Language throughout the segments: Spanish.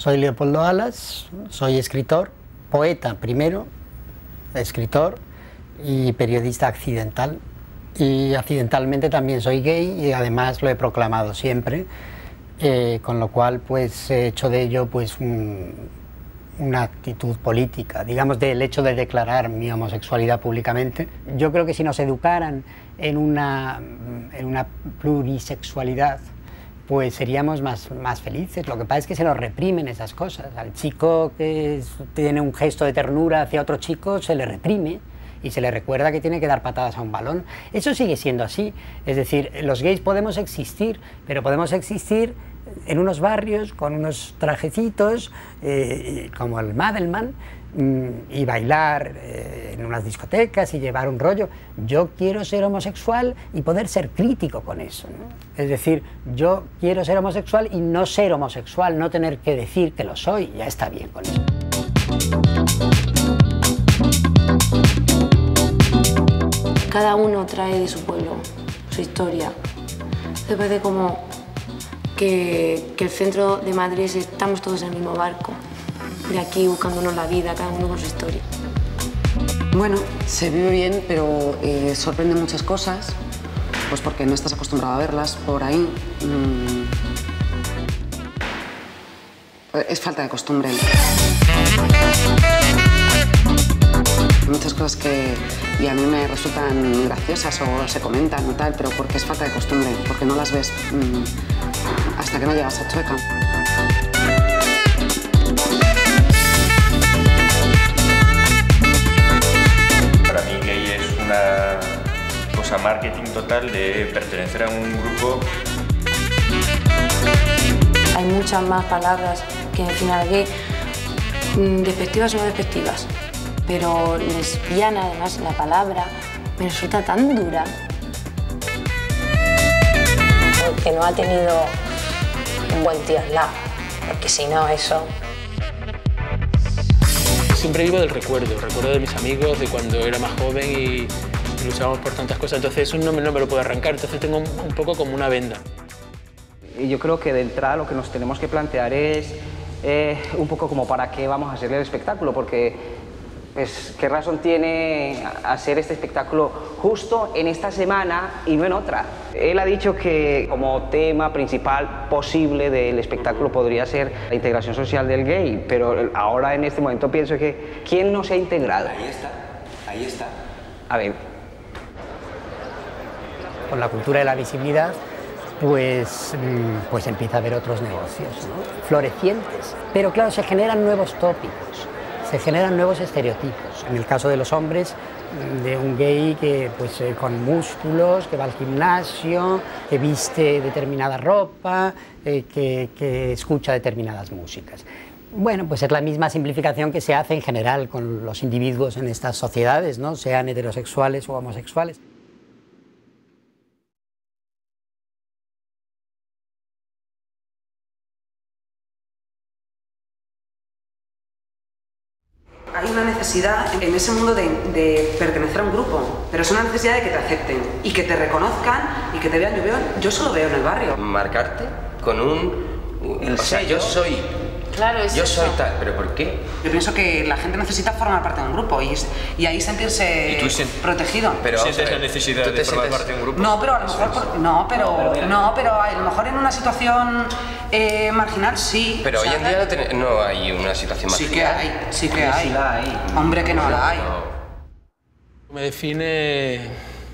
Soy Leopoldo Alas, soy escritor, poeta primero, escritor y periodista accidental. Y accidentalmente también soy gay y además lo he proclamado siempre, con lo cual pues he hecho de ello pues una actitud política, digamos, del hecho de declarar mi homosexualidad públicamente. Yo creo que si nos educaran en una plurisexualidad, pues seríamos más felices. Lo que pasa es que se nos reprimen esas cosas. Al chico que tiene un gesto de ternura hacia otro chico se le reprime y se le recuerda que tiene que dar patadas a un balón. Eso sigue siendo así. Es decir, los gays podemos existir, pero podemos existir en unos barrios con unos trajecitos como el Madelman y bailar en unas discotecas y llevar un rollo. Yo quiero ser homosexual y poder ser crítico con eso, ¿no? Es decir, yo quiero ser homosexual y no ser homosexual, no tener que decir que lo soy, ya está bien con eso. Cada uno trae de su pueblo su historia. Me parece como que el centro de Madrid estamos todos en el mismo barco. De aquí buscándonos la vida, cada uno con su historia. Bueno, se vive bien, pero sorprende muchas cosas, pues porque no estás acostumbrado a verlas por ahí. Es falta de costumbre. Hay muchas cosas que y a mí me resultan graciosas o se comentan o tal, pero porque es falta de costumbre, porque no las ves hasta que no llegas a Chueca. Para mí gay es una cosa marketing total de pertenecer a un grupo. Hay muchas más palabras que al final gay, despectivas o no despectivas, pero lesbiana, además, la palabra me resulta tan dura. Que no ha tenido un buen tío al lado, porque si no, eso... Siempre vivo del recuerdo de mis amigos, de cuando era más joven y luchábamos por tantas cosas, entonces eso no me lo puedo arrancar, entonces tengo un poco como una venda. Yo creo que de entrada lo que nos tenemos que plantear es un poco como para qué vamos a hacer el espectáculo, porque pues, ¿qué razón tiene hacer este espectáculo justo en esta semana y no en otra? Él ha dicho que como tema principal posible del espectáculo podría ser la integración social del gay, pero ahora en este momento pienso que ¿quién no se ha integrado? Ahí está. A ver. Con la cultura de la visibilidad, pues empieza a haber otros negocios, ¿no? Florecientes, pero claro, se generan nuevos tópicos, se generan nuevos estereotipos. En el caso de los hombres, de un gay que con músculos, que va al gimnasio, que viste determinada ropa, que escucha determinadas músicas. Bueno, pues es la misma simplificación que se hace en general con los individuos en estas sociedades, ¿no? Sean heterosexuales o homosexuales. Hay una necesidad en ese mundo de pertenecer a un grupo, pero es una necesidad de que te acepten y que te reconozcan y que te vean. Yo solo veo en el barrio. Marcarte con o sea, yo soy... Claro, es yo eso. soy tal, ¿pero por qué? Yo pienso que la gente necesita formar parte de un grupo y ahí sentirse protegido. Pero ¿Sientes la necesidad de formar parte de un grupo? No, pero a lo mejor pero a lo mejor en una situación marginal sí. Pero hoy en día no hay una situación marginal. Sí que hay. Hombre, que no la hay. Me define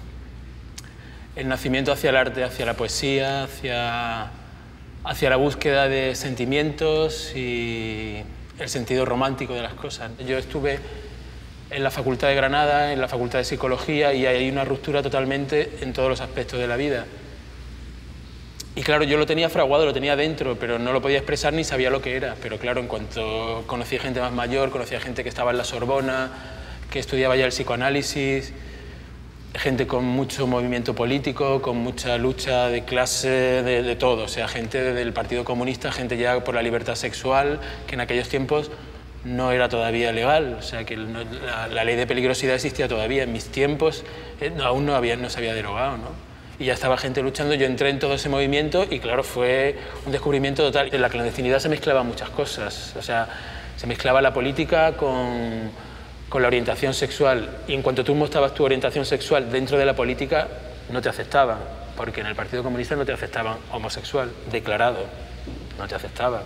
el nacimiento hacia el arte, hacia la poesía, hacia la búsqueda de sentimientos y el sentido romántico de las cosas. Yo estuve en la Facultad de Granada, en la Facultad de Psicología, y hay una ruptura totalmente en todos los aspectos de la vida. Y claro, yo lo tenía fraguado, lo tenía dentro, pero no lo podía expresar ni sabía lo que era. Pero claro, en cuanto conocí gente más mayor, conocí gente que estaba en la Sorbona, que estudiaba ya el psicoanálisis, gente con mucho movimiento político, con mucha lucha de clase, de todo. O sea, gente del Partido Comunista, gente ya por la libertad sexual, que en aquellos tiempos no era todavía legal. O sea, que la ley de peligrosidad existía todavía. En mis tiempos aún no se había derogado, ¿no? y ya estaba gente luchando. Yo entré en todo ese movimiento y claro, fue un descubrimiento total. En la clandestinidad se mezclaban muchas cosas, o sea, se mezclaba la política con la orientación sexual, y en cuanto tú mostrabas tu orientación sexual dentro de la política, no te aceptaban, porque en el Partido Comunista no te aceptaban homosexual, declarado, no te aceptaban.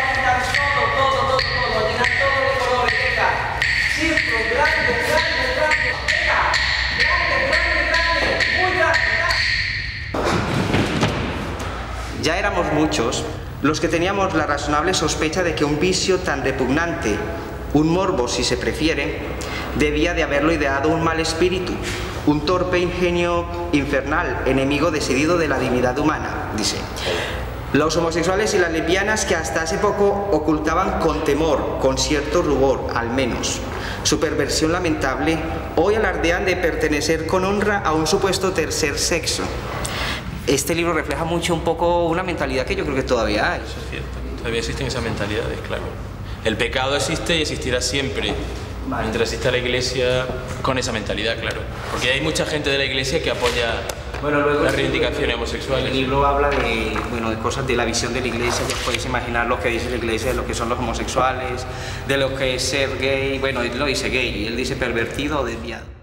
Ya éramos muchos los que teníamos la razonable sospecha de que un vicio tan repugnante, un morbo si se prefiere, debía de haberlo ideado un mal espíritu, un torpe ingenio infernal, enemigo decidido de la dignidad humana, dice. Los homosexuales y las lesbianas que hasta hace poco ocultaban con temor, con cierto rubor al menos, su perversión lamentable, hoy alardean de pertenecer con honra a un supuesto tercer sexo. Este libro refleja mucho un poco una mentalidad que yo creo que todavía hay. Eso es cierto, todavía existen esas mentalidades, claro. El pecado existe y existirá siempre, mientras exista la Iglesia con esa mentalidad, claro. Porque hay mucha gente de la Iglesia que apoya las reivindicaciones homosexuales. El libro habla de cosas de la visión de la Iglesia, ya podéis imaginar lo que dice la Iglesia de lo que son los homosexuales, de lo que es ser gay. Bueno, él no dice gay, él dice pervertido o desviado.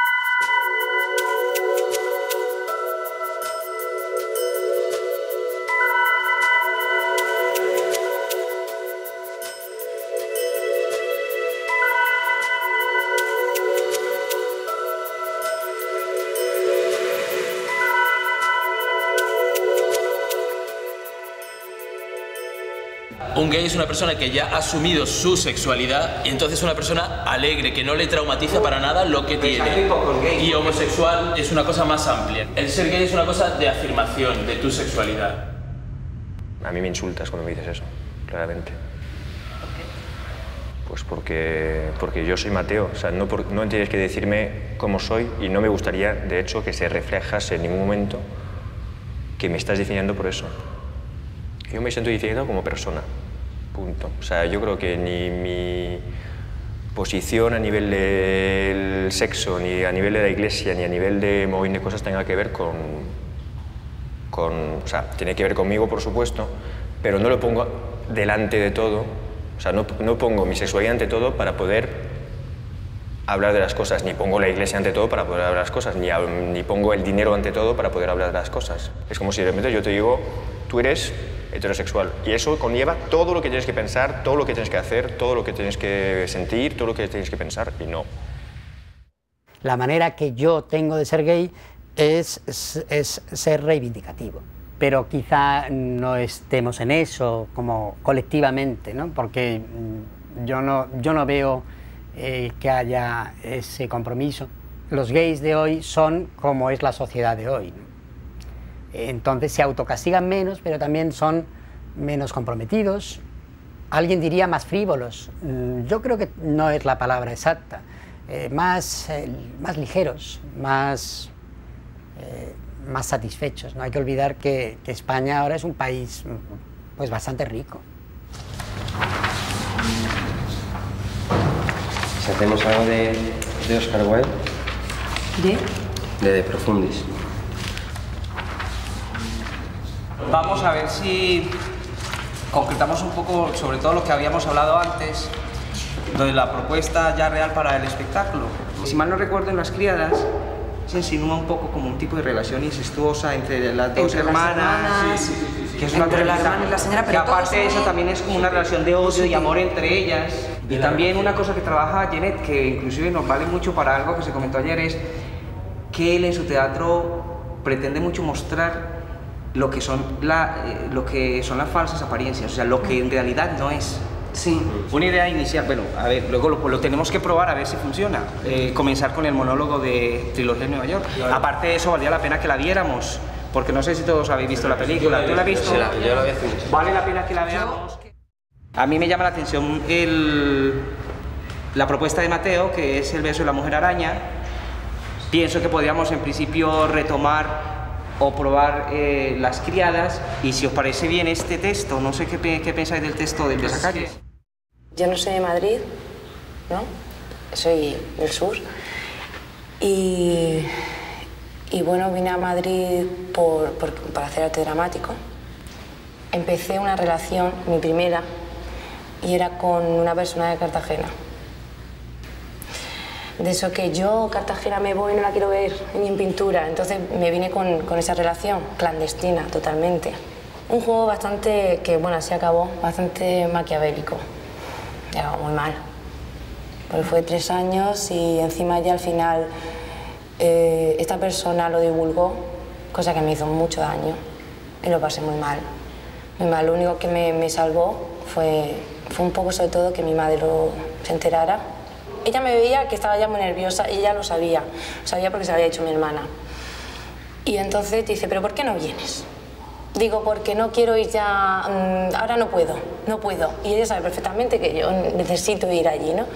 Un gay es una persona que ya ha asumido su sexualidad y entonces es una persona alegre, que no le traumatiza para nada lo que tiene. Y homosexual es una cosa más amplia. El ser gay es una cosa de afirmación de tu sexualidad. A mí me insultas cuando me dices eso, claramente. Pues porque yo soy Mateo, o sea, no tienes que decirme cómo soy y no me gustaría, de hecho, que se reflejase en ningún momento que me estás definiendo por eso. Yo me siento definido como persona, punto. O sea, yo creo que ni mi posición a nivel del sexo, ni a nivel de la Iglesia, ni a nivel de un montón de cosas tenga que ver con... O sea, tiene que ver conmigo, por supuesto, pero no lo pongo delante de todo. O sea, no pongo mi sexualidad ante todo para poder hablar de las cosas, ni pongo la Iglesia ante todo para poder hablar de las cosas, ni pongo el dinero ante todo para poder hablar de las cosas. Es como si de repente yo te digo, tú eres heterosexual, y eso conlleva todo lo que tienes que pensar, todo lo que tienes que hacer, todo lo que tienes que sentir, todo lo que tienes que pensar, y no. La manera que yo tengo de ser gay es ser reivindicativo, pero quizá no estemos en eso como colectivamente, ¿no? Porque yo no veo que haya ese compromiso. Los gays de hoy son como es la sociedad de hoy, ¿no? Entonces se autocastigan menos, pero también son menos comprometidos. Alguien diría más frívolos. Yo creo que no es la palabra exacta. Más ligeros, más satisfechos. No hay que olvidar que España ahora es un país pues bastante rico. Si hacemos algo de Oscar Wilde. De Profundis. Vamos a ver si concretamos un poco sobre todo lo que habíamos hablado antes, de la propuesta ya real para el espectáculo. Si mal no recuerdo, en Las Criadas se insinúa un poco como un tipo de relación incestuosa entre las dos hermanas. Sí. Que es entre la hermana y la señora, pero que aparte de eso también es como una relación de odio y amor entre ellas. Y también una cosa que trabaja Genet, que inclusive nos vale mucho para algo que se comentó ayer, es que él en su teatro pretende mucho mostrar lo que son las falsas apariencias, o sea, lo que en realidad no es. Sí. Una idea inicial, bueno, a ver, luego lo tenemos que probar a ver si funciona. Comenzar con el monólogo de Trilogía en Nueva York. Claro. Aparte de eso, valía la pena que la viéramos, porque no sé si todos habéis visto la película. ¿Tú la has visto? Sí, yo la vi hace mucho. Vale la pena que la veamos. A mí me llama la atención la propuesta de Mateo, que es el beso de la mujer araña. Pienso que podríamos en principio retomar o probar Las Criadas, y si os parece bien este texto, no sé qué pensáis del texto del Besacalles. Yo no soy de Madrid, ¿no? Soy del sur. Y Y bueno, vine a Madrid para hacer arte dramático. Empecé una relación, mi primera, y era con una persona de Cartagena. De eso que yo, Cartagena, me voy, no la quiero ver ni en pintura. Entonces me vine con esa relación, clandestina, totalmente. Un juego bastante, que bueno, así acabó, bastante maquiavélico. Ya, muy mal. Porque fue 3 años y encima ya al final esta persona lo divulgó, cosa que me hizo mucho daño y lo pasé muy mal. Muy mal. Lo único que me salvó fue un poco, sobre todo, que mi madre se enterara. Ella me veía que estaba ya muy nerviosa y ella lo sabía porque se lo había dicho mi hermana. Y entonces dice, ¿pero por qué no vienes? Digo, porque no quiero ir ya, ahora no puedo. Y ella sabe perfectamente que yo necesito ir allí, ¿no?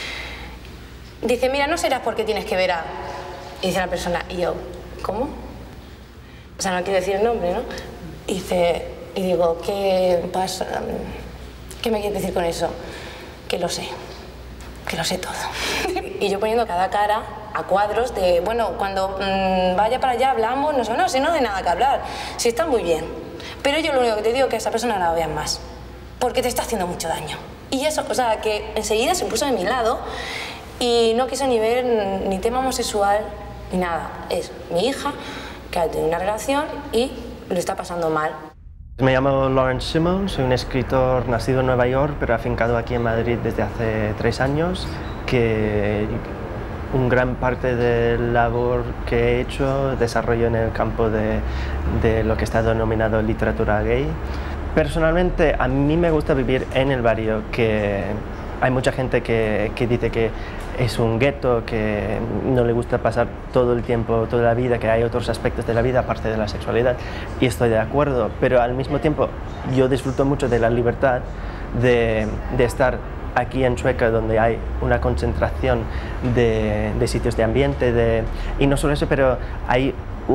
Dice, mira, no serás porque tienes que ver a... Y dice la persona, y yo, ¿cómo? O sea, no quiero decir el nombre, ¿no? Y digo, ¿qué pasa? ¿Qué me quieres decir con eso? Que lo sé todo. Y yo poniendo cada cara a cuadros de, bueno, cuando vaya para allá hablamos, no, si no hay nada que hablar, si está muy bien. Pero yo lo único que te digo es que a esa persona no la veas más, porque te está haciendo mucho daño. Y eso, o sea, que enseguida se puso de mi lado y no quiso ni ver ni tema homosexual ni nada. Es mi hija que ha tenido una relación y lo está pasando mal. Me llamo Lawrence Simmons, soy un escritor nacido en Nueva York, pero afincado aquí en Madrid desde hace 3 años, que una gran parte de la labor que he hecho desarrollo en el campo de lo que está denominado literatura gay. Personalmente, a mí me gusta vivir en el barrio, que hay mucha gente que dice que es un gueto, que no le gusta pasar todo el tiempo, toda la vida, que hay otros aspectos de la vida aparte de la sexualidad, y estoy de acuerdo, pero al mismo tiempo yo disfruto mucho de la libertad de estar aquí en Chueca, donde hay una concentración de sitios de ambiente, y no solo eso, pero hay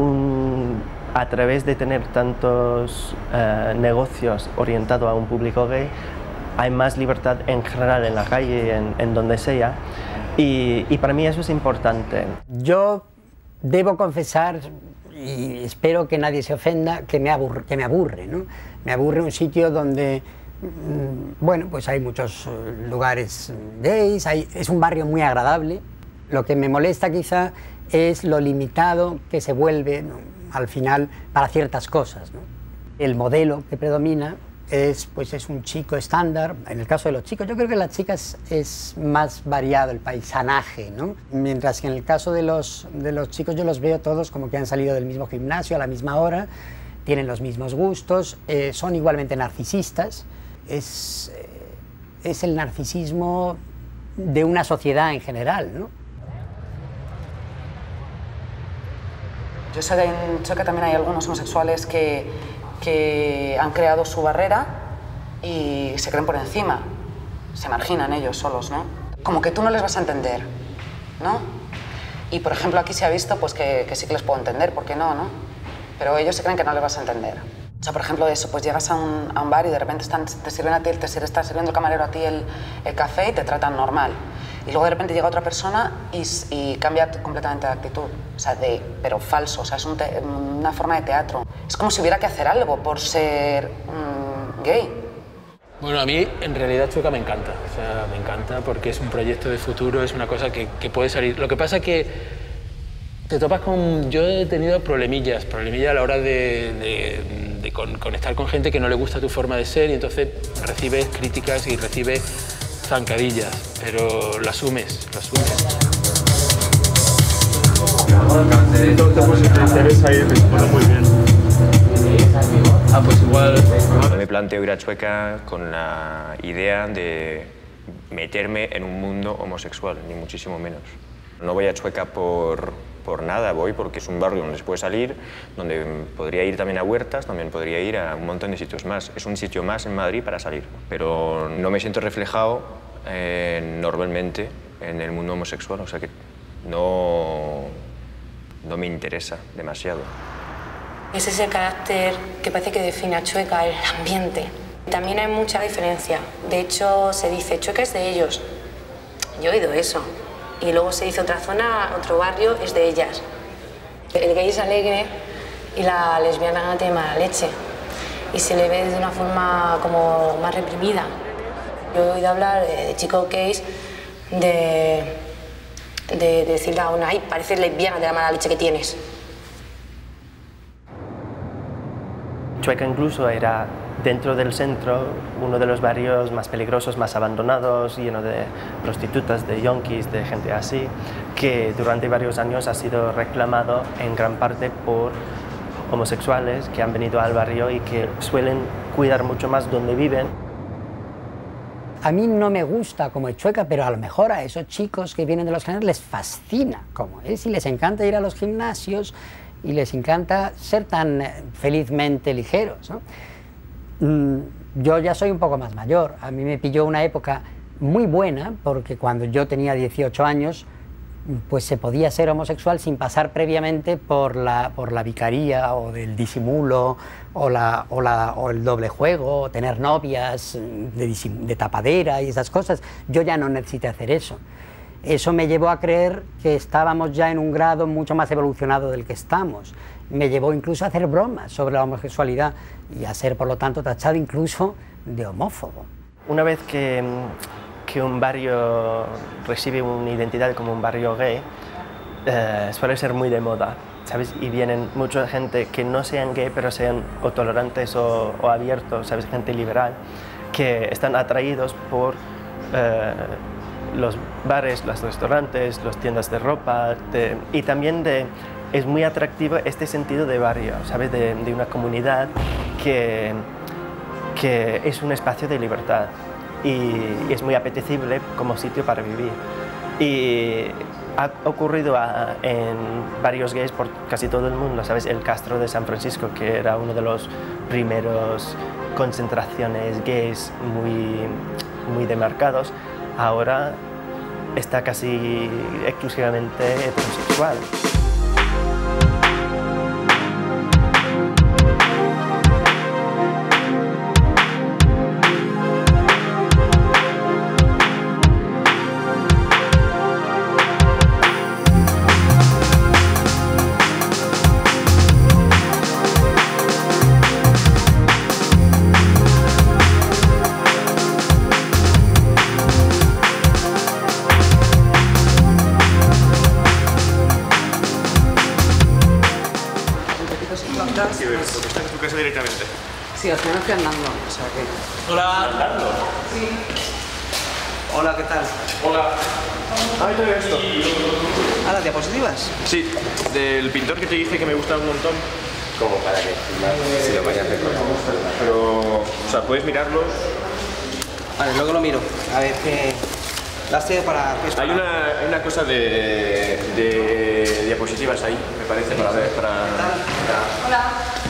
a través de tener tantos negocios orientados a un público gay, hay más libertad en general en la calle, en donde sea, y para mí eso es importante. Yo debo confesar, y espero que nadie se ofenda, que me aburre, ¿no? Me aburre un sitio donde, bueno, pues hay muchos lugares gays, es un barrio muy agradable. Lo que me molesta quizá es lo limitado que se vuelve, ¿no?, al final para ciertas cosas, ¿no? El modelo que predomina es un chico estándar. En el caso de los chicos, yo creo que las chicas es más variado el paisanaje, ¿no? Mientras que en el caso de los chicos yo los veo todos como que han salido del mismo gimnasio a la misma hora, tienen los mismos gustos, son igualmente narcisistas. Es el narcisismo de una sociedad en general, ¿no? Yo sé que en Chueca también hay algunos homosexuales que han creado su barrera y se creen por encima, se marginan ellos solos, ¿no? Como que tú no les vas a entender, ¿no? Y por ejemplo aquí se ha visto pues que sí que les puedo entender, ¿por qué no, no? Pero ellos se creen que no les vas a entender. O sea, por ejemplo eso, pues llegas a un bar y de repente te sirven a ti, está sirviendo el camarero a ti el café y te tratan normal. Y luego de repente llega otra persona y cambia completamente de actitud, o sea, pero falso, o sea, es una forma de teatro. Es como si hubiera que hacer algo por ser gay. Bueno, a mí en realidad Chueca me encanta, o sea, me encanta porque es un proyecto de futuro, es una cosa que puede salir. Lo que pasa es que te topas con... Yo he tenido problemillas a la hora de conectar con gente que no le gusta tu forma de ser y entonces recibes críticas y recibes zancadillas, pero lo asumes. Entonces, si te interesa ir, responde muy bien. Pues igual... No me planteo ir a Chueca con la idea de meterme en un mundo homosexual, ni muchísimo menos. No voy a Chueca por nada, voy porque es un barrio donde se puede salir, donde podría ir también a huertas, también podría ir a un montón de sitios más. Es un sitio más en Madrid para salir, pero no me siento reflejado normalmente en el mundo homosexual, o sea que no me interesa demasiado. Es ese carácter que parece que define a Chueca, el ambiente. También hay mucha diferencia. De hecho, se dice, Chueca es de ellos. Yo he oído eso. Y luego se dice otra zona, otro barrio, es de ellas. El gay es alegre y la lesbiana tiene mala leche y se le ve de una forma como más reprimida. Yo he oído hablar de chicos gays de decirle a una, ay, pareces lesbiana de la mala leche que tienes. Chueca incluso era, dentro del centro, uno de los barrios más peligrosos, más abandonados, lleno de prostitutas, de yonkis, de gente así, que durante varios años ha sido reclamado en gran parte por homosexuales que han venido al barrio y que suelen cuidar mucho más donde viven. A mí no me gusta como es Chueca, pero a lo mejor a esos chicos que vienen de los gimnasios les fascina como es y les encanta ir a los gimnasios y les encanta ser tan felizmente ligeros, ¿no? Yo ya soy un poco más mayor, a mí me pilló una época muy buena porque cuando yo tenía 18 años pues se podía ser homosexual sin pasar previamente por la vicaría o del disimulo o el doble juego, o tener novias de tapadera y esas cosas. Yo ya no necesité hacer eso. Eso me llevó a creer que estábamos ya en un grado mucho más evolucionado del que estamos. Me llevó incluso a hacer bromas sobre la homosexualidad y a ser, por lo tanto, tachado incluso de homófobo. Una vez que un barrio recibe una identidad como un barrio gay, suele ser muy de moda, ¿sabes? Y vienen mucha gente que no sean gay, pero sean o tolerantes o abiertos, ¿sabes? Gente liberal, que están atraídos por los bares, los restaurantes, las tiendas de ropa, y también es muy atractivo este sentido de barrio, ¿sabes? De una comunidad que es un espacio de libertad y es muy apetecible como sitio para vivir. Y ha ocurrido en varios gays por casi todo el mundo, ¿sabes? El Castro de San Francisco, que era uno de los primeros concentraciones gays muy demarcados, ahora está casi exclusivamente heterosexual. Sí, al final estoy andando, o sea que... Hola. ¿Andando? Sí. Hola, ¿qué tal? Hola. Ah, ¿te veo esto? ¿Ah, las diapositivas? Sí, del pintor que te dije que me gusta un montón. Como para que si lo vayas recordando. Pero, o sea, puedes mirarlo. Vale, luego lo miro. A ver qué... ¿Las tengo para...? Hay una cosa de diapositivas ahí, me parece, para ver, para... Hola.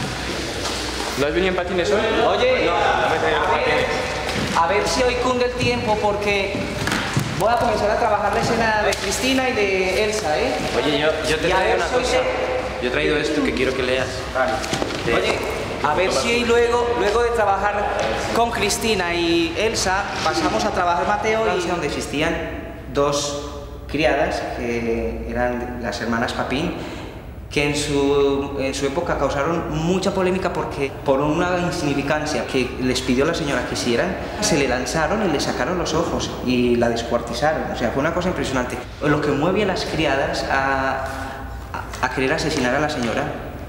¿No has venido en patines hoy? Oye, No me he traído los patines. a ver si hoy cunde el tiempo porque voy a comenzar a trabajar la escena de Cristina y de Elsa, ¿eh? Oye, yo te traigo una cosa. Yo he traído esto que quiero que leas. Vale. Oye, a ver si luego de trabajar con Cristina y Elsa, pasamos a trabajar Mateo y... donde existían dos criadas que eran las hermanas Papín, que en su época causaron mucha polémica porque por una insignificancia que les pidió la señora que hicieran, se le lanzaron y le sacaron los ojos y la descuartizaron. O sea, fue una cosa impresionante. Lo que mueve a las criadas a querer asesinar a la señora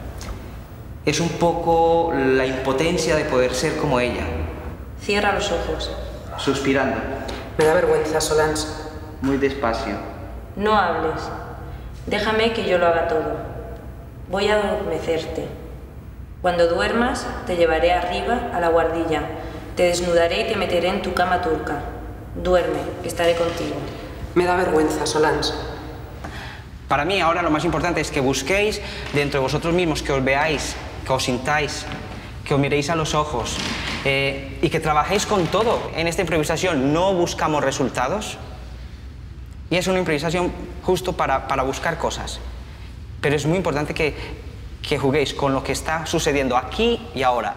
es un poco la impotencia de poder ser como ella. Cierra los ojos. Suspirando. Me da vergüenza, Solange. Muy despacio. No hables. Déjame que yo lo haga todo. Voy a adormecerte. Cuando duermas, te llevaré arriba a la guardilla. Te desnudaré y te meteré en tu cama turca. Duerme, estaré contigo. Me da vergüenza, Solange. Para mí ahora lo más importante es que busquéis dentro de vosotros mismos, que os veáis, que os sintáis, que os miréis a los ojos y que trabajéis con todo. En esta improvisación no buscamos resultados y es una improvisación justo para buscar cosas. Pero es muy importante que juguéis con lo que está sucediendo aquí y ahora.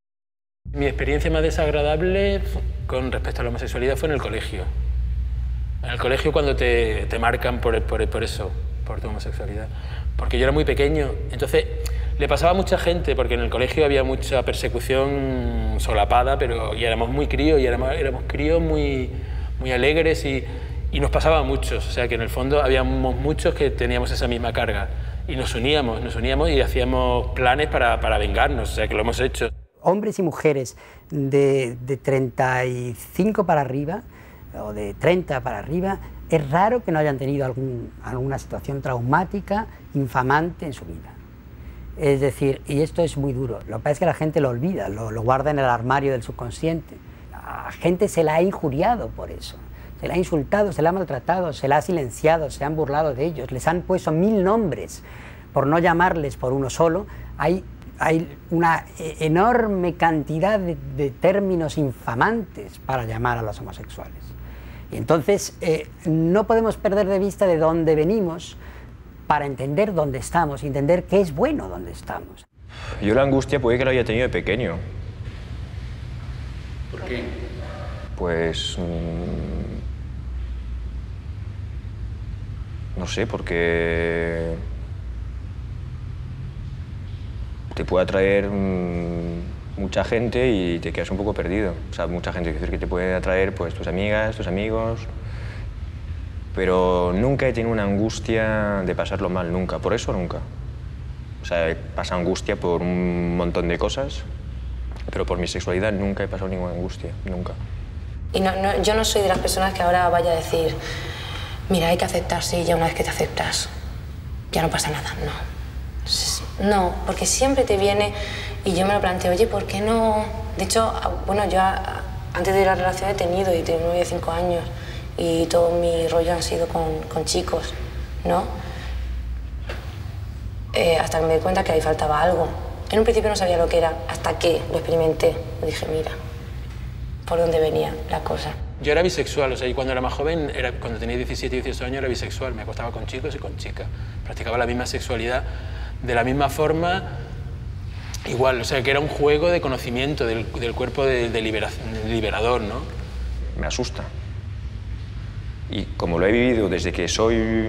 Mi experiencia más desagradable con respecto a la homosexualidad fue en el colegio. En el colegio cuando te marcan por eso, por tu homosexualidad. Porque yo era muy pequeño, entonces le pasaba a mucha gente, porque en el colegio había mucha persecución solapada, pero y éramos muy críos, y éramos críos muy alegres y nos pasaba a muchos. O sea que en el fondo habíamos muchos que teníamos esa misma carga y nos uníamos y hacíamos planes para vengarnos, o sea que lo hemos hecho. Hombres y mujeres de 35 para arriba o de 30 para arriba, es raro que no hayan tenido alguna situación traumática, infamante en su vida. Es decir, y esto es muy duro, lo que pasa es que la gente lo olvida, lo guarda en el armario del subconsciente. A la gente se la ha injuriado por eso, se la ha insultado, se la ha maltratado, se la ha silenciado, se han burlado de ellos, les han puesto 1000 nombres por no llamarles por uno solo. Hay una enorme cantidad de términos infamantes para llamar a los homosexuales. Y entonces no podemos perder de vista de dónde venimos para entender dónde estamos, entender qué es bueno donde estamos. Yo la angustia puede que la haya tenido de pequeño. ¿Por qué? Pues... no sé, porque... te puede atraer mucha gente y te quedas un poco perdido. O sea, mucha gente, es decir, que te puede atraer pues, tus amigas, tus amigos, pero nunca he tenido una angustia de pasarlo mal, nunca. Por eso, nunca. O sea, he pasado angustia por un montón de cosas, pero por mi sexualidad nunca he pasado ninguna angustia, nunca. Y yo no soy de las personas que ahora vaya a decir, mira, hay que aceptarse y ya una vez que te aceptas, ya no pasa nada, no. No, porque siempre te viene, y yo me lo planteo, oye, ¿por qué no? De hecho, bueno, yo antes de la relación he tenido y tengo un novio de 5 años y todo mi rollo han sido con chicos, ¿no? Hasta que me di cuenta que ahí faltaba algo. En un principio no sabía lo que era, hasta que lo experimenté. Y dije, mira, por dónde venía la cosa. Yo era bisexual, o sea, y cuando era más joven, cuando tenía 17 y 18 años, era bisexual. Me acostaba con chicos y con chicas. Practicaba la misma sexualidad, de la misma forma, igual. O sea, que era un juego de conocimiento del cuerpo liberador, ¿no? Me asusta. Y como lo he vivido desde que soy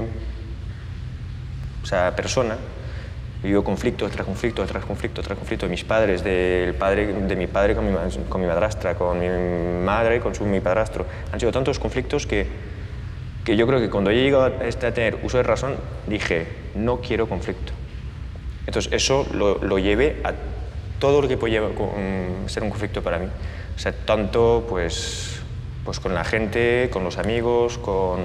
persona, he vivido conflicto tras conflicto tras conflicto tras conflicto de mis padres, de mi padre con mi madrastra, con mi madre con mi padrastro. Han sido tantos conflictos que yo creo que cuando he llegado a tener uso de razón, dije, no quiero conflicto. Entonces eso lo llevé a todo lo que puede ser un conflicto para mí. O sea, tanto pues con la gente, con los amigos,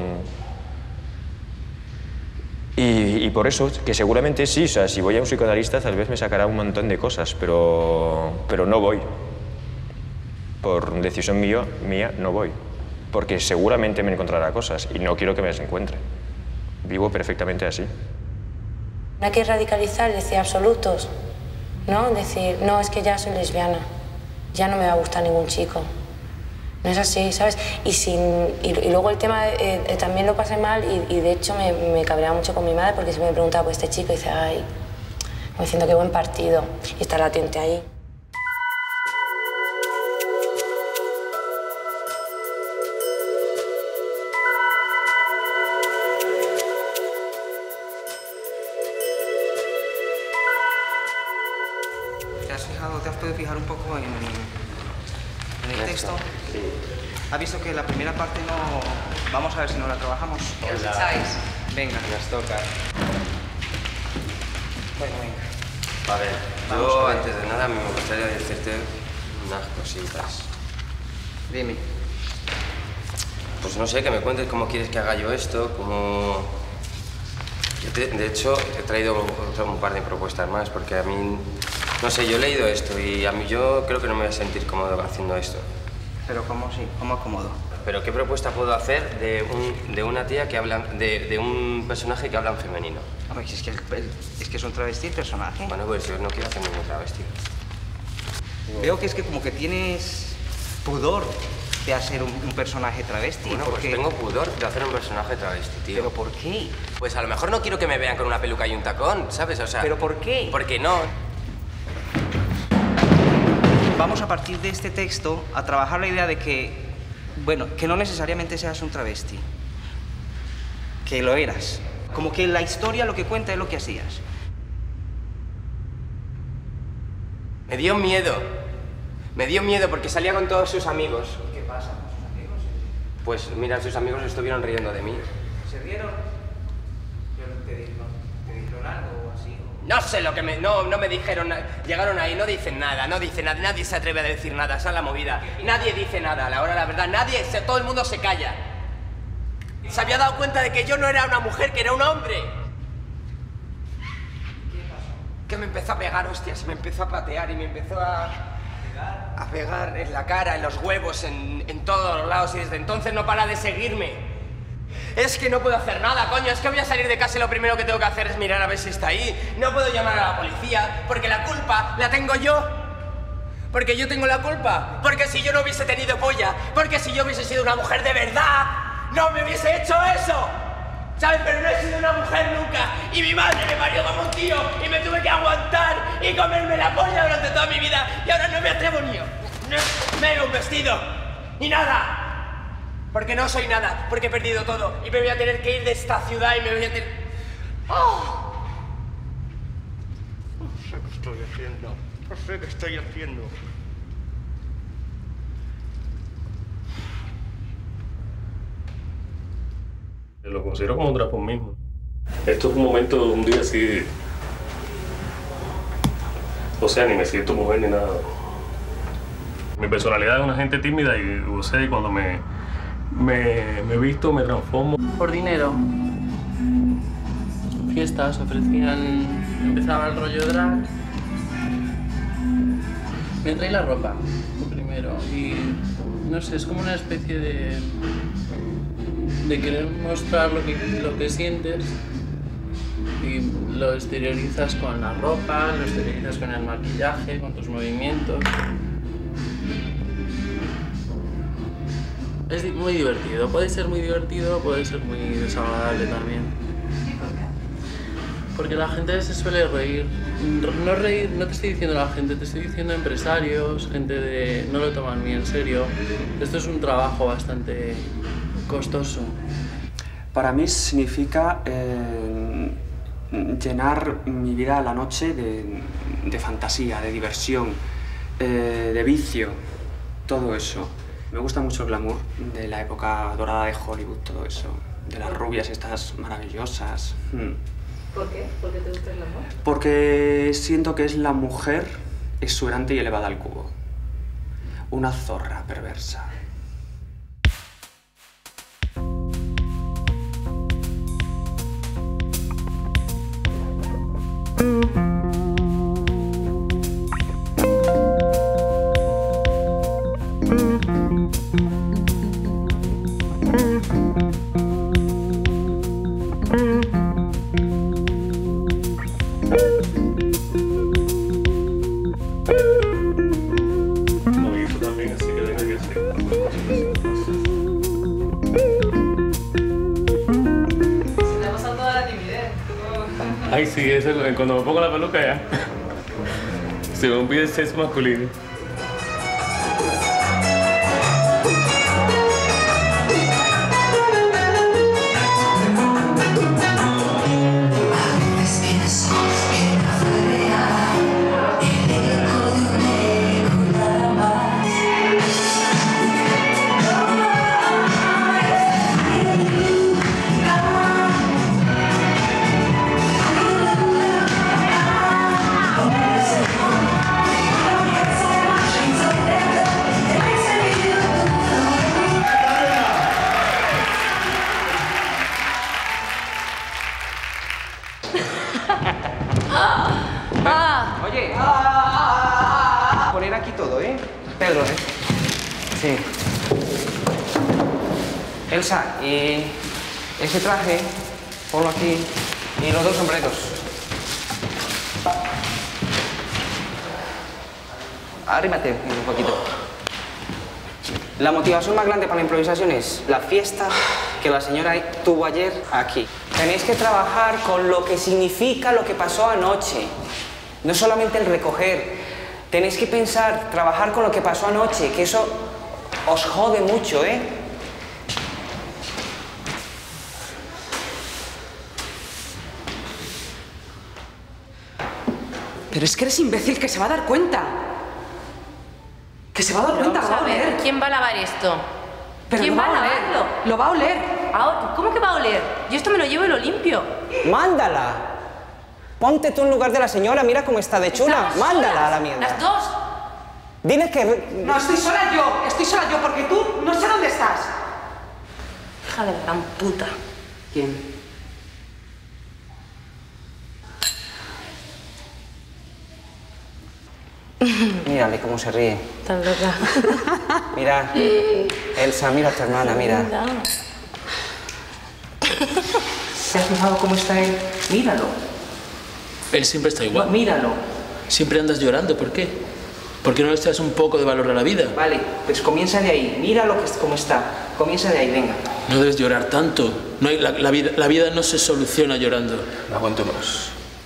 Y por eso, que seguramente sí, o sea, si voy a un psicoanalista tal vez me sacará un montón de cosas, pero no voy. Por decisión mía no voy, porque seguramente me encontrará cosas y no quiero que me las encuentre. Vivo perfectamente así. No hay que radicalizar, decir absolutos, ¿no? Decir, no, es que ya soy lesbiana, ya no me va a gustar ningún chico. No es así, ¿sabes? Y luego el tema también lo pasé mal y de hecho me cabreaba mucho con mi madre porque siempre me preguntaba por este chico y dice, ay, como diciendo qué buen partido y está latente ahí. ¿Te has podido fijar un poco en el texto? Sí. ¿Has visto que la primera parte no... Vamos a ver si no la trabajamos? ¿Qué os echáis? Venga. Nos toca. Bueno, venga. A ver, yo antes de nada me gustaría decirte unas cositas. Dime. Pues no sé, que me cuentes cómo quieres que haga yo esto, cómo... De hecho, he traído un par de propuestas más, porque a mí... No sé, yo he leído esto y a mí yo creo que no me voy a sentir cómodo haciendo esto. Pero ¿cómo sí? ¿Cómo cómodo? Pero ¿qué propuesta puedo hacer de una tía que habla... de un personaje que habla en femenino? Hombre, es que es un travesti el personaje. Bueno, pues yo no quiero hacer ningún travesti. Veo que es que como que tienes pudor de hacer un personaje travesti. Bueno, pues tengo pudor de hacer un personaje travesti, tío. ¿Pero por qué? Pues a lo mejor no quiero que me vean con una peluca y un tacón, ¿sabes? O sea... ¿Pero por qué? Porque no. Vamos a partir de este texto a trabajar la idea de que, bueno, que no necesariamente seas un travesti. que lo eras. Como que la historia lo que cuenta es lo que hacías. Me dio miedo. Me dio miedo porque salía con todos sus amigos. ¿Qué pasa con sus amigos? Pues mira, sus amigos estuvieron riendo de mí. ¿Se rieron? ¿Te dijeron algo así? No sé lo que me... No me dijeron nada. Llegaron ahí, no dicen nada, nadie se atreve a decir nada, esa es la movida. Nadie dice nada, a la hora de la verdad, todo el mundo se calla. Se había dado cuenta de que yo no era una mujer, que era un hombre. ¿Qué pasó? Que me empezó a pegar, hostias, me empezó a patear y me empezó a pegar en la cara, en los huevos, en todos los lados, y desde entonces no para de seguirme. Es que no puedo hacer nada, coño, es que voy a salir de casa y lo primero que tengo que hacer es mirar a ver si está ahí. No puedo llamar a la policía, porque la culpa la tengo yo. Porque yo tengo la culpa, porque si yo no hubiese tenido polla, porque si yo hubiese sido una mujer de verdad, no me hubiese hecho eso. ¿Sabes? Pero no he sido una mujer nunca. Y mi madre me parió como un tío y me tuve que aguantar y comerme la polla durante toda mi vida. Y ahora no me atrevo ni a un vestido, ni nada. Porque no soy nada, porque he perdido todo. Y me voy a tener que ir de esta ciudad y me voy a tener... ¡Oh! No sé qué estoy haciendo. No sé qué estoy haciendo. Lo considero como un trapo mismo. Esto es un momento, un día así... O sea, ni me siento mujer ni nada. Mi personalidad es una gente tímida y, o sea, cuando me visto, me transformo. Por dinero. Fiestas ofrecían... Empezaba el rollo drag. Me trae la ropa, primero. Y no sé, es como una especie de querer mostrar lo que sientes y lo exteriorizas con la ropa, lo exteriorizas con el maquillaje, con tus movimientos. Es muy divertido, puede ser muy divertido, puede ser muy desagradable también. Porque la gente se suele reír. No reír, no te estoy diciendo la gente, te estoy diciendo empresarios, gente de... no lo toman muy en serio. Esto es un trabajo bastante costoso. Para mí significa llenar mi vida a la noche de fantasía, de diversión, de vicio, todo eso. Me gusta mucho el glamour de la época dorada de Hollywood, todo eso, de las rubias estas maravillosas. ¿Por qué? ¿Por qué te gusta el glamour? Porque siento que es la mujer exuberante y elevada al cubo. Una zorra perversa. Ay, sí, eso, cuando me pongo la peluca ya se me olvida el sexo masculino. Oye, poner aquí todo, ¿eh? Pedro, ¿eh? Sí. Elsa, y ese traje, ponlo aquí, y los dos sombreros. Arrímate un poquito. La motivación más grande para la improvisación es la fiesta que la señora tuvo ayer aquí. Tenéis que trabajar con lo que significa lo que pasó anoche. No solamente el recoger. Tenéis que pensar, trabajar con lo que pasó anoche, que eso os jode mucho, ¿eh? Pero es que eres imbécil, que se va a dar cuenta. Que se va a dar cuenta, Vamos a ver, ¿quién va a lavar esto? Pero ¿Quién lo va a va a oler. lavarlo? Lo va a oler. ¿Cómo que va a oler? Yo esto me lo llevo y lo limpio. ¡Mándala! Ponte tú en lugar de la señora, mira cómo está de chula. Estamos Mándala solas, a la mierda. Las dos. Diles que... No, estoy sola yo, porque tú no sé dónde estás. Hija de la gran puta. ¿Quién? Mírale cómo se ríe. Estás loca. Mira, Elsa, mira a tu hermana, mira. ¿Te has fijado cómo está él? Míralo. Él siempre está igual. No, míralo. Siempre andas llorando, ¿por qué? ¿Por qué no le das un poco de valor a la vida? Vale, pues comienza de ahí. Míralo cómo está. Comienza de ahí, venga. No debes llorar tanto. No hay, la vida no se soluciona llorando. No aguanto más.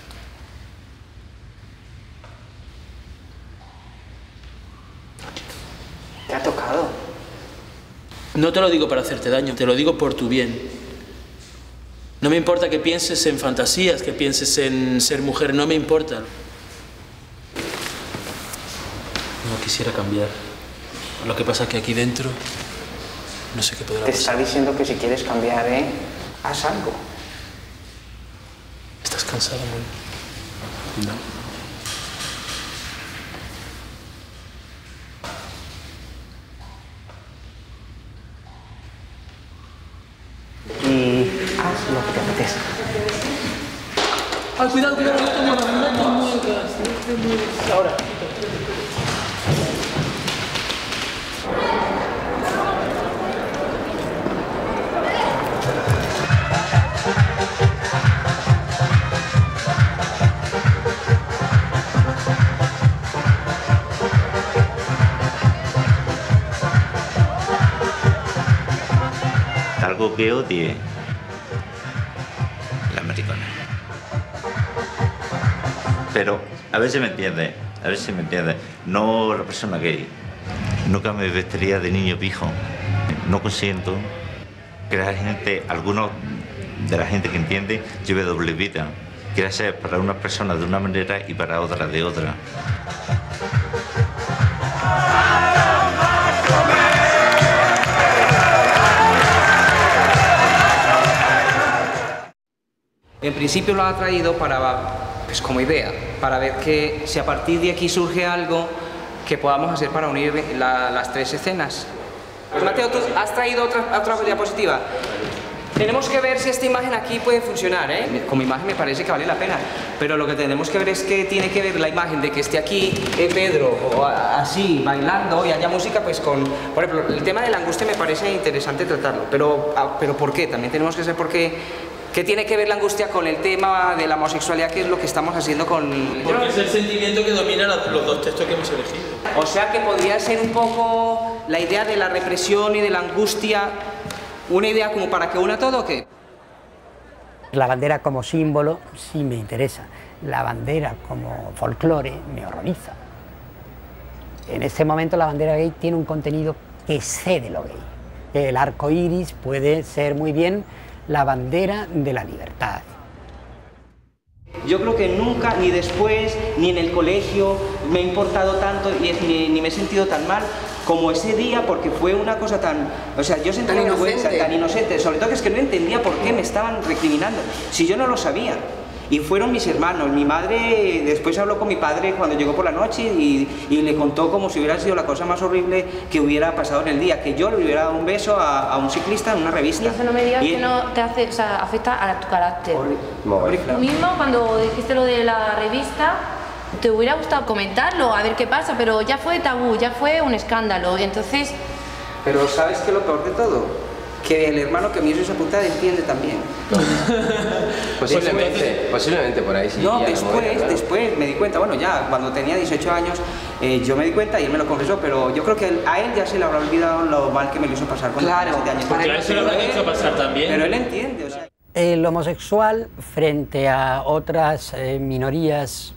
¿Te ha tocado? No te lo digo para hacerte daño, te lo digo por tu bien. No me importa que pienses en fantasías, que pienses en ser mujer, no me importa. No quisiera cambiar. Lo que pasa es que aquí dentro no sé qué podrá Te pasar. está diciendo que si quieres cambiar, haz algo. ¿Estás cansado, muy? No. Y haz lo que te apetezca. ¡Ay, cuidado, cuidado! No te muevas, no te muevas. Ahora. Algo que odie, la americana. Pero a ver si me entiendes, no la persona gay. Nunca me vestiría de niño pijo. No consiento que la gente, algunos de la gente que entiende, lleve doble vida. Quiere ser para unas personas de una manera y para otras de otra. En principio lo ha traído para, pues como idea, para ver que si a partir de aquí surge algo que podamos hacer para unir las tres escenas. Pues Mateo, tú has traído otra diapositiva. Tenemos que ver si esta imagen aquí puede funcionar, ¿eh? Como imagen me parece que vale la pena, pero lo que tenemos que ver es que tiene que ver la imagen de que esté aquí Pedro o así bailando y haya música, pues con... Por ejemplo, el tema de la angustia me parece interesante tratarlo, pero ¿por qué? También tenemos que saber por qué... ¿Qué tiene que ver la angustia con el tema de la homosexualidad, que es lo que estamos haciendo con... Porque es el sentimiento que domina los dos textos que hemos elegido. O sea que podría ser un poco la idea de la represión y de la angustia, una idea como para que una todo, ¿o qué? La bandera como símbolo sí me interesa, la bandera como folclore me horroriza. En este momento la bandera gay tiene un contenido que excede lo gay. El arco iris puede ser muy bien la bandera de la libertad. Yo creo que nunca, ni después, ni en el colegio, me ha importado tanto ni me he sentido tan mal como ese día, porque fue una cosa tan... O sea, yo sentí vergüenza, tan inocente, sobre todo que es que no entendía por qué me estaban recriminando, si yo no lo sabía. Y fueron mis hermanos, mi madre después habló con mi padre cuando llegó por la noche y le contó como si hubiera sido la cosa más horrible que hubiera pasado en el día, que yo le hubiera dado un beso a un ciclista en una revista. Y eso no me digas que no te hace, o sea, afecta a tu carácter. Tú mismo, cuando dijiste lo de la revista, te hubiera gustado comentarlo, a ver qué pasa, pero ya fue tabú, ya fue un escándalo, entonces... Pero ¿sabes qué es lo peor de todo? Que el hermano que me hizo esa putada entiende también. Posiblemente por ahí sí. No, después me di cuenta, bueno, ya cuando tenía 18 años, yo me di cuenta y él me lo confesó, pero yo creo que a él ya se le habrá olvidado lo mal que me lo hizo pasar cuando tenía 7 años. Porque a él se lo habrán hecho pasar también. Pero él entiende, o sea... El homosexual frente a otras minorías,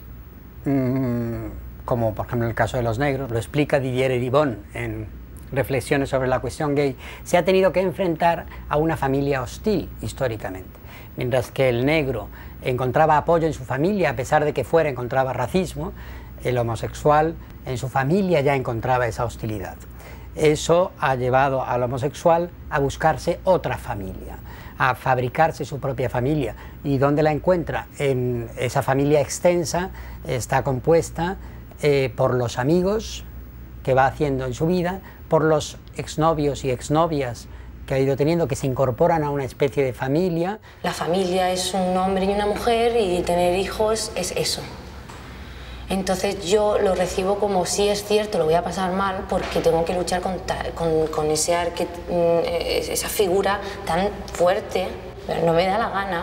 como por ejemplo en el caso de los negros, lo explica Didier Eribon en Reflexiones sobre la cuestión gay, se ha tenido que enfrentar a una familia hostil históricamente. mientras que el negro encontraba apoyo en su familia, a pesar de que fuera encontraba racismo, el homosexual en su familia ya encontraba esa hostilidad. Eso ha llevado al homosexual a buscarse otra familia, a fabricarse su propia familia. ¿Y dónde la encuentra? En esa familia extensa está compuesta por los amigos que va haciendo en su vida, por los exnovios y exnovias que ha ido teniendo, que se incorporan a una especie de familia. La familia es un hombre y una mujer y tener hijos es eso. Entonces yo lo recibo como sí es cierto, lo voy a pasar mal porque tengo que luchar con esa figura tan fuerte, pero no me da la gana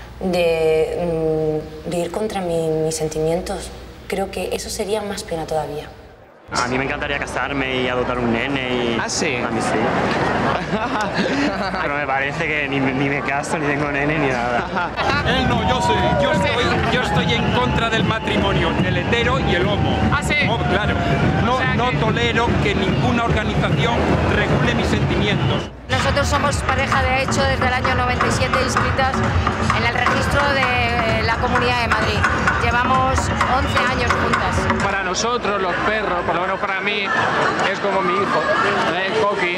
de ir contra mis sentimientos. Creo que eso sería más pena todavía. A mí me encantaría casarme y adoptar un nene y... ¿Ah, sí? A mí sí. Pero me parece que ni me caso, ni tengo nene, ni nada. Él no, yo estoy en contra del matrimonio, el hetero y el homo. ¿Ah, sí? Oh, claro. No tolero que ninguna organización regule mis sentimientos. Nosotros somos pareja de hecho desde el año 97 inscritas en el registro de la Comunidad de Madrid. Llevamos 11 años juntas. Para nosotros, los perros, por lo menos para mí, es como mi hijo, Coqui.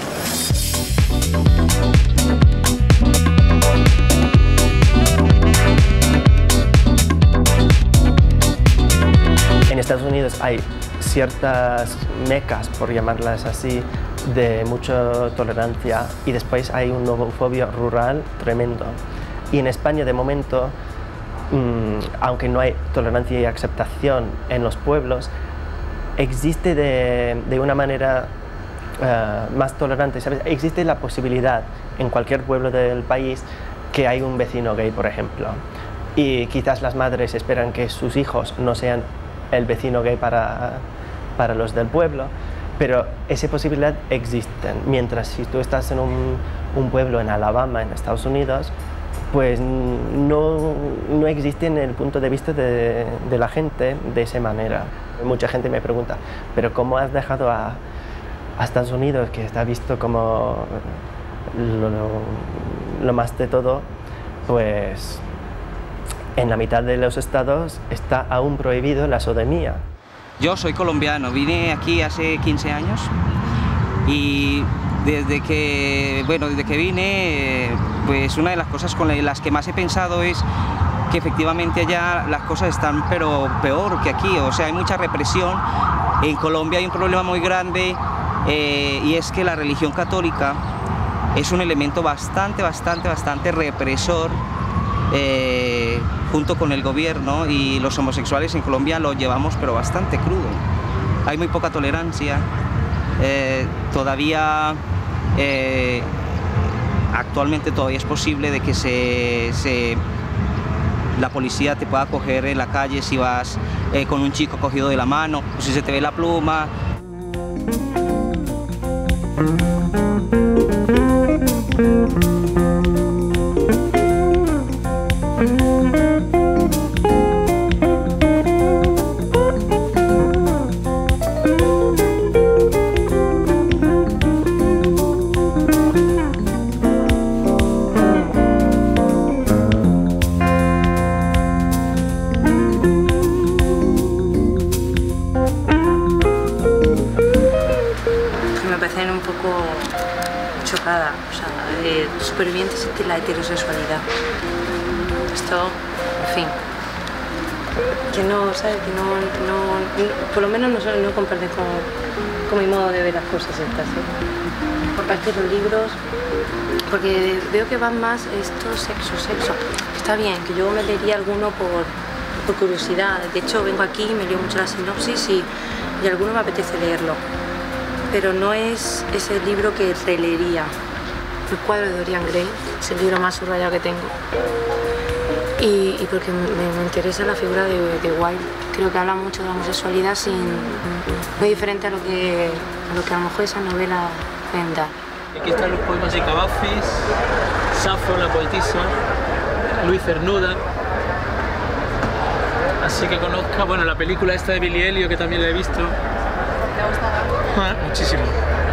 En Estados Unidos hay ciertas mecas, por llamarlas así, de mucha tolerancia y después hay una homofobia rural tremendo. Y en España, de momento, aunque no hay tolerancia y aceptación en los pueblos, existe de una manera más tolerante, ¿sabes? Existe la posibilidad en cualquier pueblo del país que hay un vecino gay, por ejemplo, y quizás las madres esperan que sus hijos no sean el vecino gay para los del pueblo, pero esa posibilidad existe. Mientras si tú estás en un pueblo en Alabama, en Estados Unidos, pues no existe en el punto de vista de la gente de esa manera. Mucha gente me pregunta, ¿pero cómo has dejado a Estados Unidos, que está visto como lo más de todo? Pues en la mitad de los estados está aún prohibido la sodomía. Yo soy colombiano, vine aquí hace 15 años y desde que vine, pues una de las cosas con las que más he pensado es que efectivamente allá las cosas están pero peor que aquí, o sea, hay mucha represión. En Colombia hay un problema muy grande y es que la religión católica es un elemento bastante represor junto con el gobierno, y los homosexuales en Colombia lo llevamos pero bastante crudo. Hay muy poca tolerancia, actualmente todavía es posible de que la policía te pueda coger en la calle si vas con un chico cogido de la mano, o si se te ve la pluma. chocada, o sea, superviviente sentir la heterosexualidad. Esto, en fin, que no, ¿sabes? Que no por lo menos no comparte con mi modo de ver las cosas estas, ¿eh? Por parte de los libros, porque veo que van más esto, sexo. Está bien, que yo me leería alguno por curiosidad. De hecho, vengo aquí, me leo mucho la sinopsis y alguno me apetece leerlo. Pero no es ese libro que releería. El cuadro de Dorian Gray es el libro más subrayado que tengo. Y porque me interesa la figura de Wilde. Creo que habla mucho de la homosexualidad muy diferente a lo que a lo mejor esa novela pueden dar. Aquí están los poemas de Cavafis, Safo, la poetisa, Luis Cernuda. Así que conozca, bueno, la película esta de Billy Elliot, que también la he visto. ¿Te ha gustado? Muchísimo.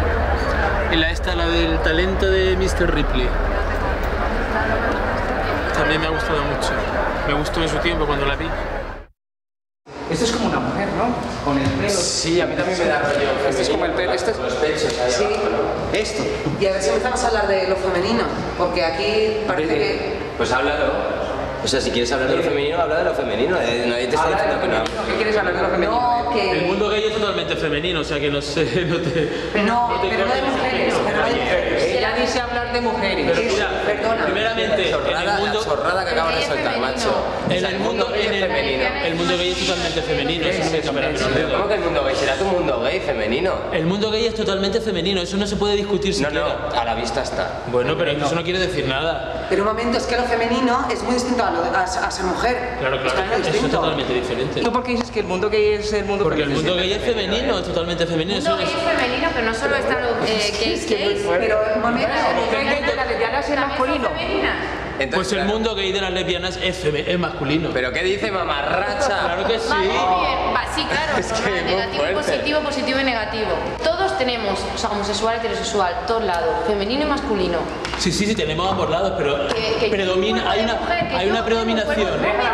Y la del talento de Mr. Ripley. También me ha gustado mucho. Me gustó en su tiempo cuando la vi. Esto es como una mujer, ¿no? Con el pelo. Sí, a mí también me da rollo. Este es como el pelo, este es... Los pechos ahí Sí. abajo, ¿no? Esto. Y a ver si empezamos a hablar de lo femenino, porque aquí parece que... Pues háblalo. O sea, si quieres hablar de lo femenino, habla de lo femenino. Nadie te está diciendo que no. ¿Qué quieres hablar de lo femenino? No, que... El mundo gay es totalmente femenino, o sea que no sé, no te... No, pero no de mujeres, pero no de mujeres. Ella dice hablar de mujeres. Pero mira, Perdona. primeramente, en el mundo... La chorrada que acabas de soltar, macho. En el mundo gay es femenino. El mundo gay es totalmente femenino, eso no me cabe la menor duda. ¿Cómo que el mundo gay? ¿Será tu mundo gay femenino? El mundo gay es totalmente femenino, eso no se puede discutir siquiera. No, a la vista está. Bueno, pero eso no quiere decir nada. Pero un momento, es que lo femenino es muy distinto a ser mujer. Claro, Es eso es totalmente diferente. ¿Tú por qué dices que el mundo gay es el mundo Porque el femenino? mundo gay es femenino, es totalmente femenino. El mundo gay es femenino, pero no solo están los gays, Pero un momento, ¿El gay de la lesbiana es el masculino? Entonces, Pues el mundo gay de las lesbianas es masculino. ¿Pero qué dice mamarracha? Claro que sí. Vale, bien. Sí, claro, Es que es muy negativo y fuerte. positivo, positivo y negativo. Todos tenemos, o sea, homosexual, heterosexual, todos lados, femenino y masculino. Sí, tenemos ambos lados, pero Que predomina, hay una predominación.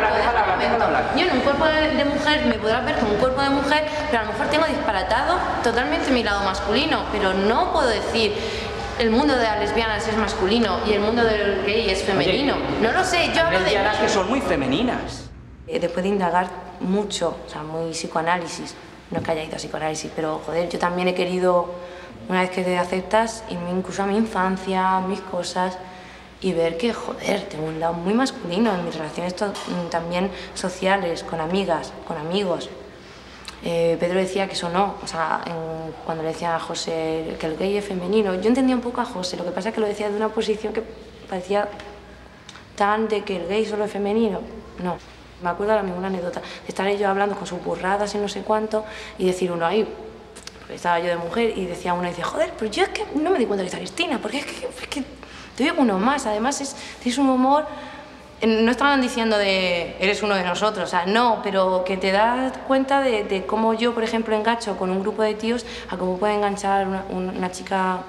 Yo en un cuerpo de mujer me podrás ver como un cuerpo de mujer, pero a lo mejor tengo disparatado totalmente mi lado masculino, pero no puedo decir el mundo de las lesbianas es masculino y el mundo del gay es femenino. Oye, no lo sé, yo hablo de... lesbianas que son muy femeninas. Después de indagar mucho, o sea, muy psicoanálisis, no es que haya ido a psicoanálisis, pero joder, yo también he querido, una vez que te aceptas, irme incluso a mi infancia, mis cosas, y ver que, joder, tengo un lado muy masculino en mis relaciones también sociales, con amigas, con amigos. Pedro decía que eso no, o sea, cuando le decía a José que el gay es femenino, yo entendía un poco a José, lo que pasa es que lo decía de una posición que parecía tan de que el gay solo es femenino, no. Me acuerdo ahora mismo una anécdota, de estar yo hablando con sus burradas y no sé cuánto, y decir uno ahí, estaba yo de mujer, y decía uno, y decía, joder, pero yo es que no me di cuenta que está Cristina, porque es que te digo uno más, además tienes un humor, no estaban diciendo de eres uno de nosotros, o sea, no, pero que te das cuenta de cómo yo, por ejemplo, engancho con un grupo de tíos a cómo puede enganchar una chica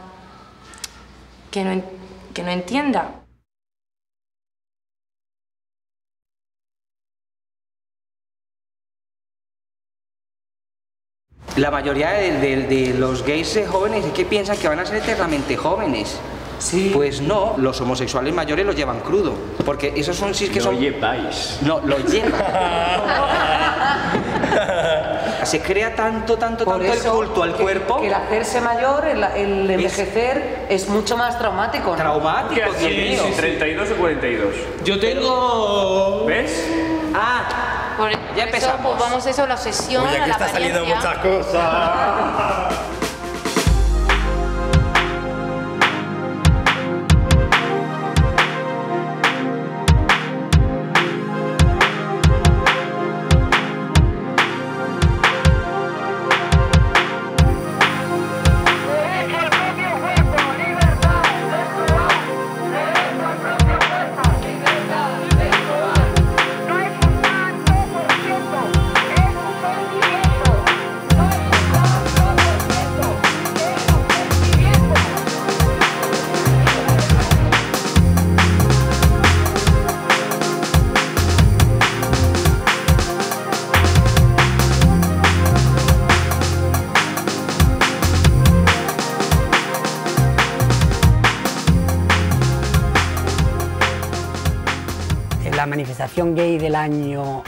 que no entienda. La mayoría de los gays jóvenes es que piensan que van a ser eternamente jóvenes. Sí. Pues no, los homosexuales mayores los llevan crudo. Porque esos son sí que son. Lo lleváis. No, lo llevan. Se crea tanto el culto al cuerpo. Que el hacerse mayor, el envejecer, es mucho más traumático, ¿no? Traumático, Dios mío. Sí, 32 o 42. Yo tengo... ¿Ves? Ah, Por ya eso, empezamos. pues vamos a eso, la obsesión, Oye, a aquí la está saliendo apariencia. muchas cosas. La manifestación gay del año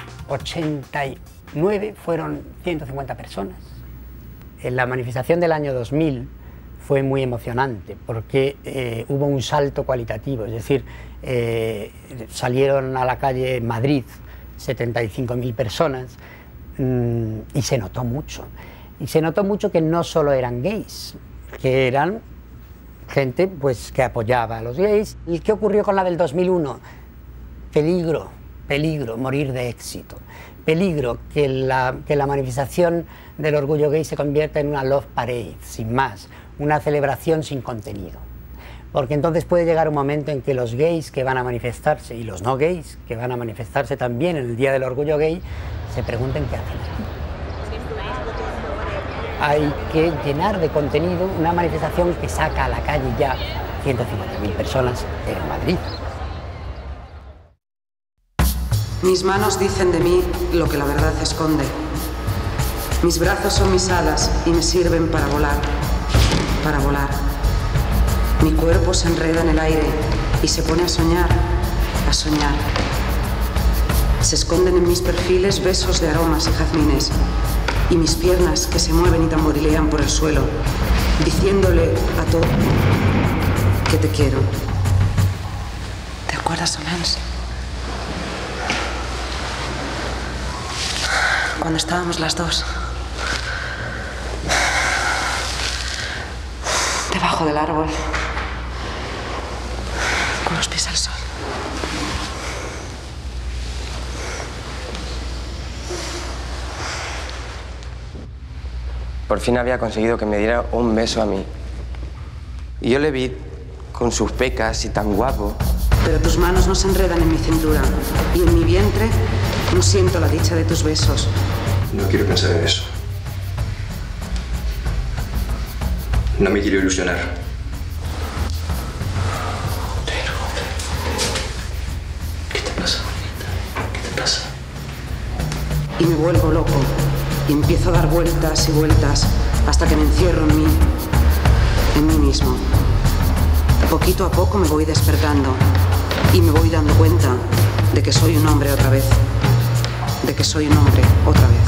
89 fueron 150 personas. En la manifestación del año 2000 fue muy emocionante porque hubo un salto cualitativo, es decir, salieron a la calle en Madrid 75.000 personas y se notó mucho. Y se notó mucho que no solo eran gays, que eran gente pues, que apoyaba a los gays. ¿Y qué ocurrió con la del 2001? Peligro, peligro, morir de éxito. Peligro que la manifestación del orgullo gay se convierta en una love parade, sin más, una celebración sin contenido. Porque entonces puede llegar un momento en que los gays que van a manifestarse y los no gays que van a manifestarse también en el Día del Orgullo Gay se pregunten qué hacen aquí. Hay que llenar de contenido una manifestación que saca a la calle ya 150.000 personas en Madrid. Mis manos dicen de mí lo que la verdad esconde. Mis brazos son mis alas y me sirven para volar, para volar. Mi cuerpo se enreda en el aire y se pone a soñar, a soñar. Se esconden en mis perfiles besos de aromas y jazmines, y mis piernas que se mueven y tamborilean por el suelo, diciéndole a todo que te quiero. ¿Te acuerdas, Solange? Cuando estábamos las dos debajo del árbol, con los pies al sol. Por fin había conseguido que me diera un beso a mí. Y yo le vi con sus pecas y tan guapo. Pero tus manos no se enredan en mi cintura y en mi vientre no siento la dicha de tus besos. No quiero pensar en eso. No me quiero ilusionar. Pero... ¿qué te pasa, bonita? ¿Qué te pasa? Y me vuelvo loco y empiezo a dar vueltas y vueltas hasta que me encierro en mí mismo. Poquito a poco me voy despertando y me voy dando cuenta de que soy un hombre otra vez. De que soy un hombre otra vez.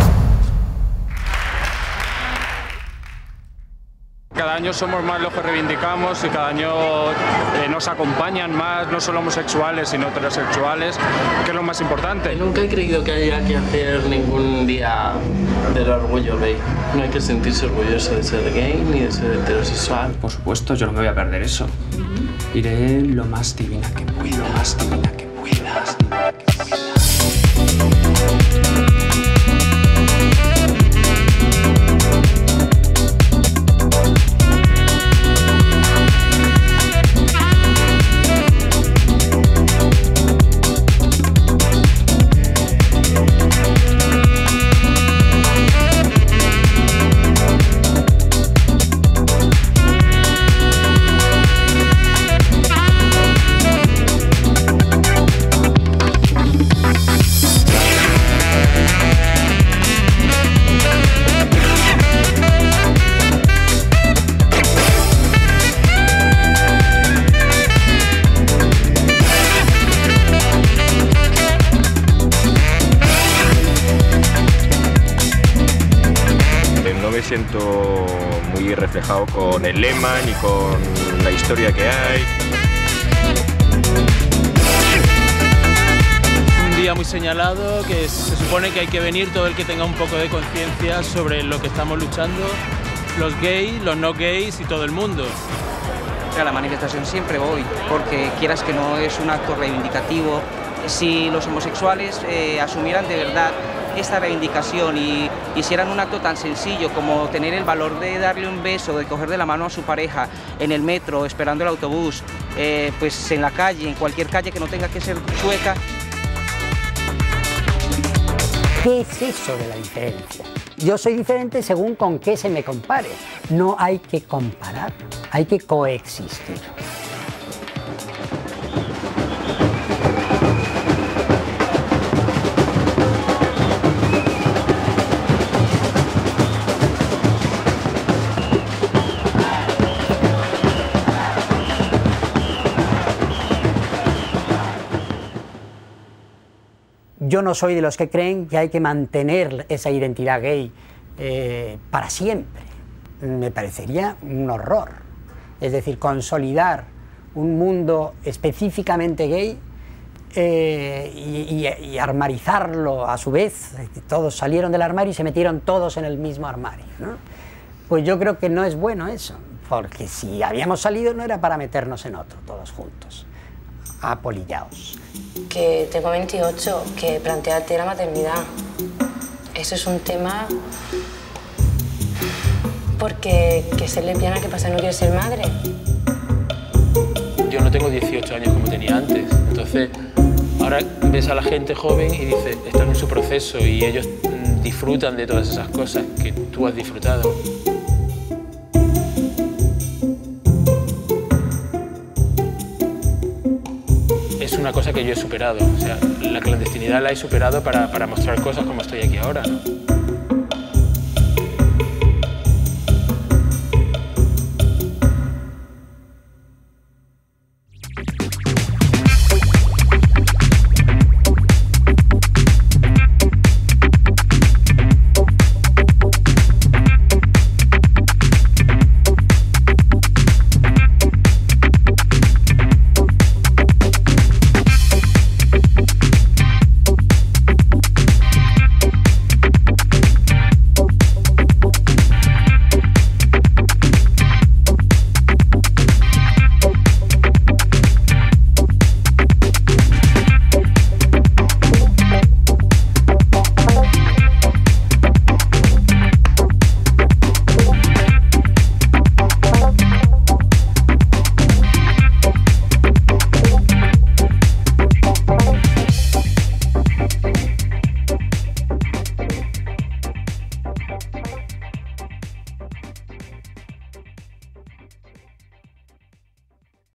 Cada año somos más los que reivindicamos y cada año nos acompañan más, no solo homosexuales, sino heterosexuales, que es lo más importante. Nunca he creído que haya que hacer ningún día del orgullo gay. No hay que sentirse orgulloso de ser gay ni de ser heterosexual. Por supuesto, yo no me voy a perder eso. Iré lo más divina que pueda. Lo más divina que pueda. Siento muy reflejado con el lema ni con la historia que hay. Un día muy señalado que se supone que hay que venir todo el que tenga un poco de conciencia sobre lo que estamos luchando, los gays, los no gays y todo el mundo. A la manifestación siempre voy, porque quieras que no es un acto reivindicativo. Si los homosexuales asumieran de verdad esta reivindicación y hicieran un acto tan sencillo como tener el valor de darle un beso, de coger de la mano a su pareja en el metro, esperando el autobús, pues en la calle, en cualquier calle que no tenga que ser Chueca. ¿Qué es eso de la diferencia? Yo soy diferente según con qué se me compare. No hay que comparar, hay que coexistir. Yo no soy de los que creen que hay que mantener esa identidad gay para siempre. Me parecería un horror. Es decir, consolidar un mundo específicamente gay y armarizarlo a su vez. Todos salieron del armario y se metieron todos en el mismo armario, ¿no? Pues yo creo que no es bueno eso, porque si habíamos salido no era para meternos en otro, todos juntos, apolillados. Que tengo 28, que plantearte la maternidad. Eso es un tema porque que ser lesbiana, ¿qué pasa? ¿No quieres ser madre? Yo no tengo 18 años como tenía antes, entonces ahora ves a la gente joven y dices, están en su proceso y ellos disfrutan de todas esas cosas que tú has disfrutado. Es una cosa que yo he superado. O sea, la clandestinidad la he superado para mostrar cosas como estoy aquí ahora, ¿no?